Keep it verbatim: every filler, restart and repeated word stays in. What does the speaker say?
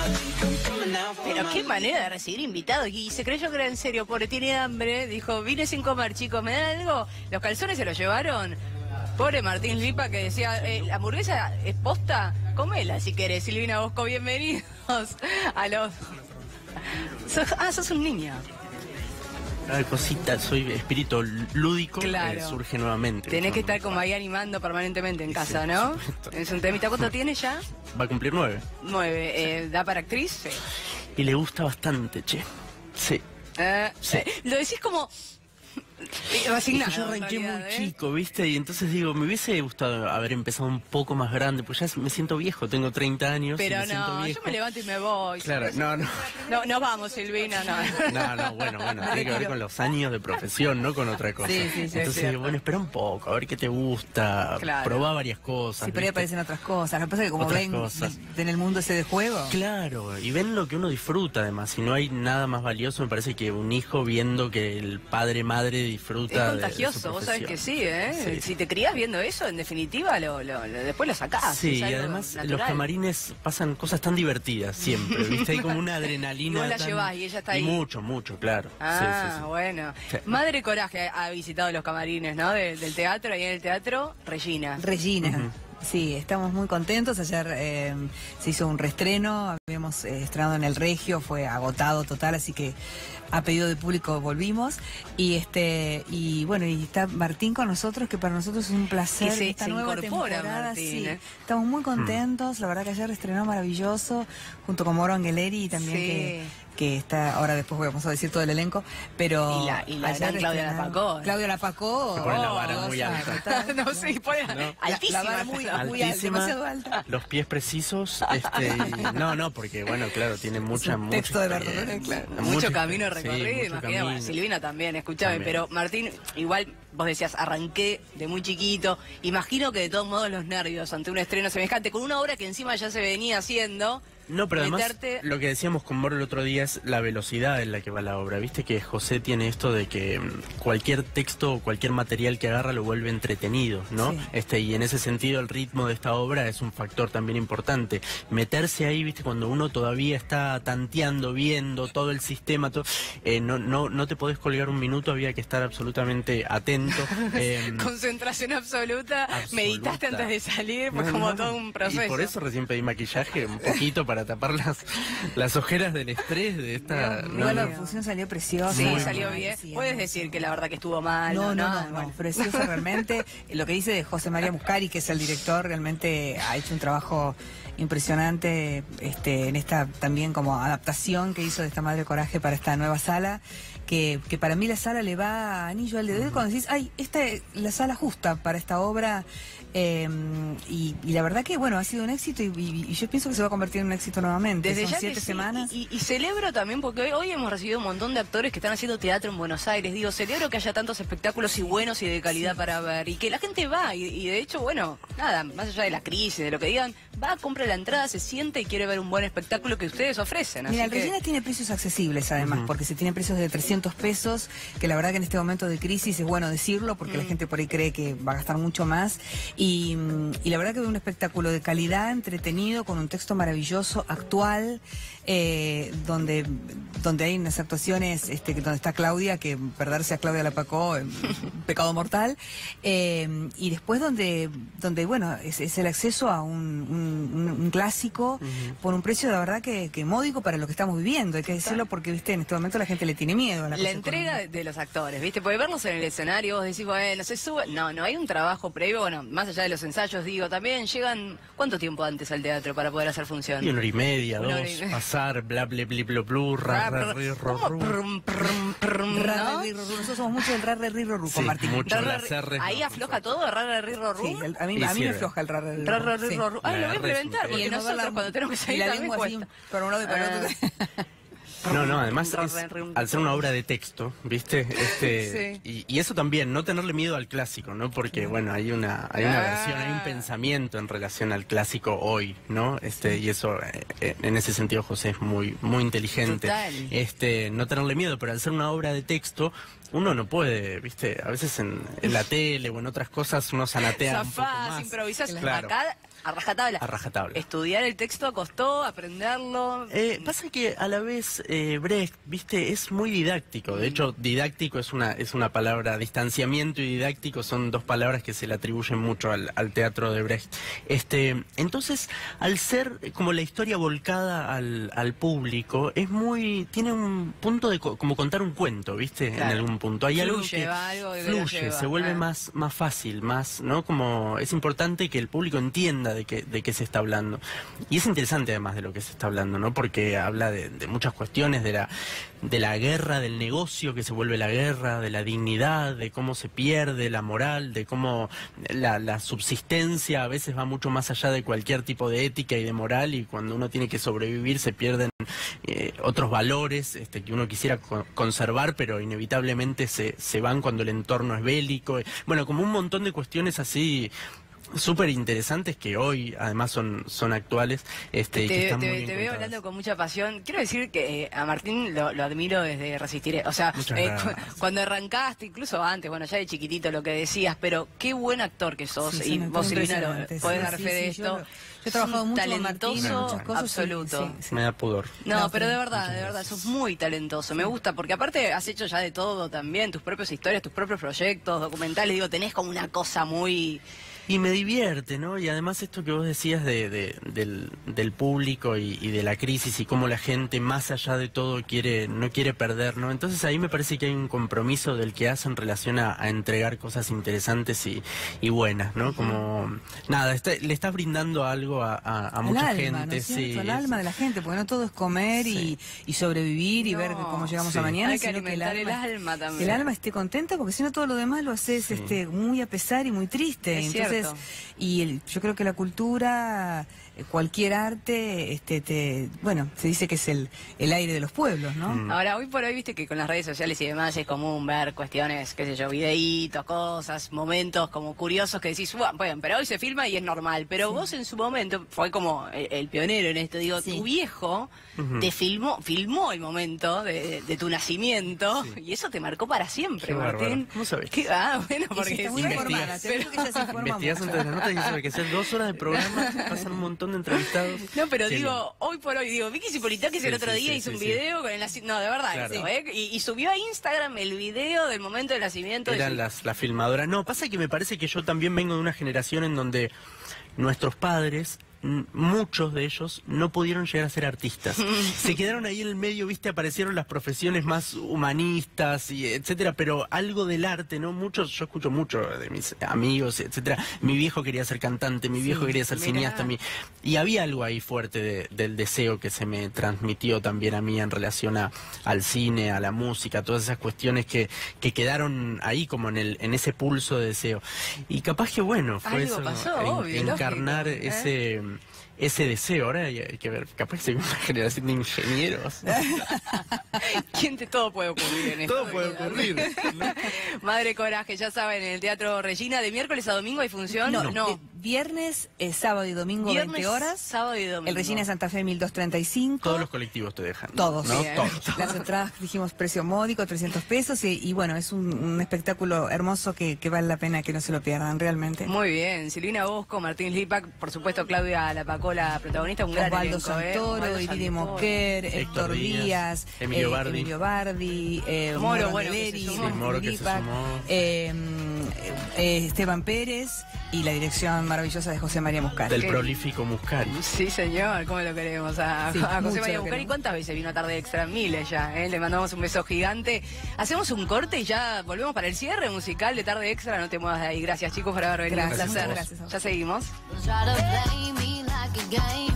Pero qué manera de recibir invitados. Y se creyó que era en serio, pobre, tiene hambre. Dijo, vine sin comer, chicos, ¿me dan algo? Los calzones se los llevaron. Pobre Martín Lipa, que decía, eh, la hamburguesa es posta, comela si querés. Silvina Bosco, bienvenidos a los... Sos... Ah, sos un niño. Cada cosita, soy espíritu lúdico, claro. eh, surge nuevamente. Tenés que estar como ahí animando permanentemente en casa, sí, ¿no? Es un temita. ¿Cuánto tiene ya? Va a cumplir nueve. Nueve. Eh, ¿Da para actriz? Sí. Y le gusta bastante, che. Sí. Eh, sí. Eh, lo decís como... Resignado, yo arranqué realidad, muy ¿eh? chico, ¿viste? Y entonces digo, me hubiese gustado haber empezado un poco más grande, pues ya me siento viejo, tengo treinta años. Pero y me no, yo me levanto y me voy. Claro, no, no. No, no vamos, Silvina, no. No, no, bueno, bueno, tiene que ver con los años de profesión, no con otra cosa. Sí, sí, sí. Entonces digo, bueno, espera un poco, a ver qué te gusta, claro. probá varias cosas. Sí, pero ahí aparecen otras cosas. Lo que pasa es que como otras ven cosas. en el mundo ese de juego. Claro, y ven lo que uno disfruta además, y no hay nada más valioso, me parece, que un hijo viendo que el padre, madre disfruta. Es contagioso, vos sabés que sí, ¿eh? Sí. Si te criás viendo eso, en definitiva, lo, lo, lo, después lo sacás. Sí, y además natural. los camarines pasan cosas tan divertidas siempre, ¿viste? Hay como una adrenalina. Y vos la tan... llevás y ella está y ahí. mucho, mucho, claro. Ah, sí, sí, sí. bueno. Sí. Madre Coraje ha visitado los camarines, ¿no? De, del teatro, ahí en el teatro, Regina. Regina. Uh-huh. Sí, estamos muy contentos. Ayer eh, se hizo un reestreno, habíamos eh, estrenado en el Regio, fue agotado total, así que a pedido de público volvimos. Y este y bueno, y está Martín con nosotros, que para nosotros es un placer. Que se, esta se nueva incorpora temporada, Martín, sí. ¿eh? Estamos muy contentos, la verdad que ayer estrenó maravilloso, junto con Moro Angeleri y también Sí. que... que está, ahora después vamos a decir todo el elenco, pero... Y la, y la gran Claudia Lapacó. Claudia Lapacó. Se pone la vara oh, muy diosa, alta. total, no sé, pone No. altísima. La vara muy, muy alta, Altísima, demasiado alta. los pies precisos, este, y- no, no, porque bueno, claro, tiene mucha, mucha texto de experiencia, verdad, claro. Mucho mucha camino experiencia, recorrido, sí, mucho imagínate. Bueno, camino. Silvina también, escuchame, También. pero Martín, igual vos decías, arranqué de muy chiquito. Imagino que de todos modos los nervios ante un estreno semejante, con una obra que encima ya se venía haciendo. No, pero además meterte... lo que decíamos con Moro el otro día es la velocidad en la que va la obra. Viste que José tiene esto de que mm, cualquier texto o cualquier material que agarra lo vuelve entretenido, ¿no? Sí. Este, y en ese sentido el ritmo de esta obra es un factor también importante. Meterse ahí, viste, cuando uno todavía está tanteando, viendo todo el sistema, todo, eh, no, no, no te podés colgar un minuto, había que estar absolutamente atento. eh, Concentración absoluta, Absoluta. meditaste antes de salir, fue No, como no. todo un proceso. Y por eso recién pedí maquillaje un poquito para tapar las, las ojeras del estrés de esta... Dios no, Igual la no. función salió preciosa. Sí, Muy salió bien. bien. Sí, Puedes muy decir bien. que la verdad que estuvo mal. No, no, no, no, no, bueno. preciosa realmente. Lo que dice de José María Muscari, que es el director, realmente ha hecho un trabajo impresionante este, en esta también como adaptación que hizo de esta Madre Coraje para esta nueva sala, que, que para mí la sala le va a anillo al dedo cuando decís, ay, esta es la sala justa para esta obra. Eh, y, y la verdad que, bueno, ha sido un éxito y, y- y yo pienso que se va a convertir en un éxito nuevamente. Desde Son ya siete que sí, semanas. Y, y- y celebro también, porque hoy, hoy hemos recibido un montón de actores que están haciendo teatro en Buenos Aires. Digo, celebro que haya tantos espectáculos y buenos y de calidad Sí. para ver. Y que la gente va. Y, y de hecho, bueno, nada, más allá de la crisis, de lo que digan, va, compra la entrada, se siente y quiere ver un buen espectáculo que ustedes ofrecen. Mira, así el que... Regina tiene precios accesibles además, Ujú. porque se tienen precios de trescientos pesos, que la verdad que en este momento de crisis es bueno decirlo, porque la Mm. gente por ahí cree que va a gastar mucho más. Y, mm, y la verdad que es un espectáculo de calidad, entretenido, con un texto maravilloso, actual, eh, donde, donde hay unas actuaciones, este, que- donde está Claudia, que perderse a Claudia Lapacó, eh, pecado mortal. Eh, y después donde, donde bueno, es, es el acceso a un, un- un- un clásico Ujú. por un precio de verdad que, que módico para lo que estamos viviendo, hay que decirlo, porque viste en este momento la gente le tiene miedo a la, La cosa entrega de, económica. de los actores, ¿viste? Porque verlos en el escenario, vos decís, bueno, se sube. No, no, hay un trabajo previo, bueno, más allá de los ensayos, digo, también llegan. ¿Cuánto tiempo antes al teatro para poder hacer función? Y una hora y media, Una dos, hora y media. pasar, bla, bla, bla, bla, bla, ra, ra, ri, ro, ¿Cómo? ru. Prum, prum, prum, Ra, ¿no? ra, ri, ro, ru. Nosotros somos mucho del ra, ra, ri, ro, ru, Sí, con Martín. mucho. Ra, ra, las ri- R's Ahí no afloja funcionan. todo, ra, ra, ri, ro, ru. Sí, el- a mí, Y a mí me sirve. afloja el ra, ra, ri, Ra, ro, ra, ru, ri, sí. ro, ru. Ah, La lo voy a R es un implementar, tema. porque Y no nosotros la- cuando tenemos que y salir la también lengua así, cuesta. para un lado y para el otro. No, no, además Ra, es- ra, ri, al ser una obra de texto, ¿viste? Este, Sí. y, y eso también, no tenerle miedo al clásico, ¿no? Porque, bueno, hay una, hay una Ah. versión, hay un pensamiento en relación al clásico hoy, ¿no? Este, y eso, eh, eh, en ese sentido, José es muy, muy inteligente. Total. Este, no tenerle miedo, pero al ser una obra de texto, uno no puede, ¿viste? A veces en, en la tele o en otras cosas uno zanatea un poco Zafás, más. improvisás. Claro. Acá a rajatabla. A rajatabla. Estudiar el texto costó, aprenderlo. Eh, pasa que a la vez eh, Brecht, viste, es muy didáctico. De hecho, didáctico es una es una palabra, distanciamiento y didáctico son dos palabras que se le atribuyen mucho al, al teatro de Brecht. Este, entonces, al ser como la historia volcada al, al público, es muy, tiene un punto de co como contar un cuento, viste, Claro. en algún punto. Hay algo Fluye, que va algo y lo fluye, lleva, se vuelve ah. más más fácil, más, ¿no? Como es importante que el público entienda de qué de qué se está hablando. Y es interesante además de lo que se está hablando, ¿no? Porque habla de, de muchas cuestiones, de la de la guerra, del negocio que se vuelve la guerra, de la dignidad, de cómo se pierde la moral, de cómo la, la subsistencia a veces va mucho más allá de cualquier tipo de ética y de moral, y cuando uno tiene que sobrevivir se pierden eh, otros valores este, que uno quisiera co conservar, pero inevitablemente se, se van cuando el entorno es bélico. Bueno, como un montón de cuestiones así súper interesantes que hoy además son son actuales este, y que Te, están te- muy bien te veo contadas. hablando con mucha pasión. Quiero decir que eh, a Martín lo, lo admiro desde Resistiré. O sea, Muchas eh, gracias. cu- cuando arrancaste, incluso antes, bueno, ya de chiquitito lo que decías, pero qué buen actor que sos. Sí, y es un vos, actor Silvina, lo- impresionante, podés sí, dar sí, fe de sí, esto. yo- yo he trabajado Es un mucho con Martín en talentoso muchas cosas, sí, absoluto. sí, sí. Me da pudor. No, No, pero de pero verdad, muchas de verdad, gracias. sos muy talentoso. Me gusta, porque aparte has hecho ya de todo también, tus propias historias, tus propios proyectos, documentales. Digo, tenés como una cosa muy... Y me divierte, ¿no? Y además esto que vos decías de, de- del, del público y, y de la crisis y cómo la gente más allá de todo quiere no quiere perder, ¿no? Entonces ahí me parece que hay un compromiso del que hace en relación a, a entregar cosas interesantes y, y buenas, ¿no? Como, nada, está- le estás brindando algo a, a, a Al mucha alma, gente. ¿no es cierto? Sí, Al es- alma de la gente, porque no todo es comer y, y sobrevivir y No, ver cómo llegamos sí. a mañana, Hay que sino que el alimentar alma, el alma también. el alma esté contenta, porque si no todo lo demás lo haces Sí. este, muy a pesar y muy triste. Es Entonces, cierto. y el- yo creo que la cultura, eh, cualquier arte, este, te, bueno, se dice que es el, el aire de los pueblos, ¿no? Mm. Ahora, hoy por hoy, viste que con las redes sociales y demás es común ver cuestiones, qué sé yo, videitos, cosas, momentos como curiosos que decís, "Buah, bueno, pero hoy se filma y es normal". Pero vos en su momento, fue como el, el pionero en esto, digo, Sí. tu viejo Ujú. te filmó, filmó el momento de, de tu nacimiento Sí. y eso te marcó para siempre, Qué bárbaro. Martín. ¿Cómo sabés? ¿Qué? Ah, bueno, Ella porque está muy investigas. informada, te digo que ella se informa Investigás mucho. entre las notas y eso, que hacer dos horas de programa, pasan un montón de entrevistados. No, pero Qué digo, lindo. hoy por hoy, digo, Vicky Cipolitakis el Sí, otro sí, día sí, hizo sí, un sí. video con el nacimiento, no, de verdad, Claro. eso, ¿eh? Y, y subió a Instagram el video del momento del nacimiento de Eran su- las, las filmadoras. No, pasa que me parece que yo también vengo de una generación en donde nuestros padres, m- muchos de ellos, no pudieron llegar a ser artistas. Se quedaron ahí en el medio, viste, aparecieron las profesiones más humanistas, y etcétera, pero algo del arte, ¿no? Muchos, yo escucho mucho de mis amigos, etcétera. Mi viejo quería ser cantante, mi viejo Sí, quería ser mirá. cineasta, mi... y había algo ahí fuerte de- del deseo que se me transmitió también a mí en relación a, al cine, a la música, todas esas cuestiones que, que quedaron ahí como en el en ese pulso de deseo. Y capaz que bueno, fue Algo eso, pasó, en- obvio, encarnar lógico, ¿eh? ese ese deseo. Ahora hay, hay que ver, capaz que hay una generación de ingenieros. ¿Quién te todo puede ocurrir en esto? Todo puede ocurrir, ¿no? Madre Coraje, ya saben, en el Teatro Regina, de miércoles a domingo hay función. No, no. de viernes, eh, sábado y domingo, Viernes, veinte horas. sábado y domingo. El Regina de Santa Fe, mil doscientos treinta y cinco. Todos los colectivos te dejan. Todos. ¿no? Bien. Todos. Las entradas, dijimos, precio módico, trescientos pesos. Y, y bueno, es un, un espectáculo hermoso que, que vale la pena que no se lo pierdan, realmente. Muy bien, Silvina Bosco, Martín Lipac, por supuesto Claudia Lapacola, protagonista, un gran Osvaldo elenco, ¿eh? Santoro, Osvaldo Iride Santoro. Moquer, Héctor Héctor Díaz, Díaz, Emilio eh, Bardi. Emilio Bardi, eh, Moro, Moro bueno, que se Angeleri, sumó. Sí, Martín Moro que se Lipac, sumó. eh, eh, Esteban Pérez y la dirección maravillosa de José María Muscat. Del Qué- prolífico Muscari. Sí, señor, ¿cómo lo queremos? A, Sí, a José mucho María lo Bucari. queremos. ¿Cuántas veces vino a Tarde Extra? Miles ya, ¿eh? Le mandamos un beso gigante. Hacemos un corte y ya volvemos para el cierre musical de Tarde Extra. No te muevas de ahí. Gracias, chicos, por haber venido. Gracias, un placer. muchas gracias a vos. Ya seguimos. Try to play me like a game.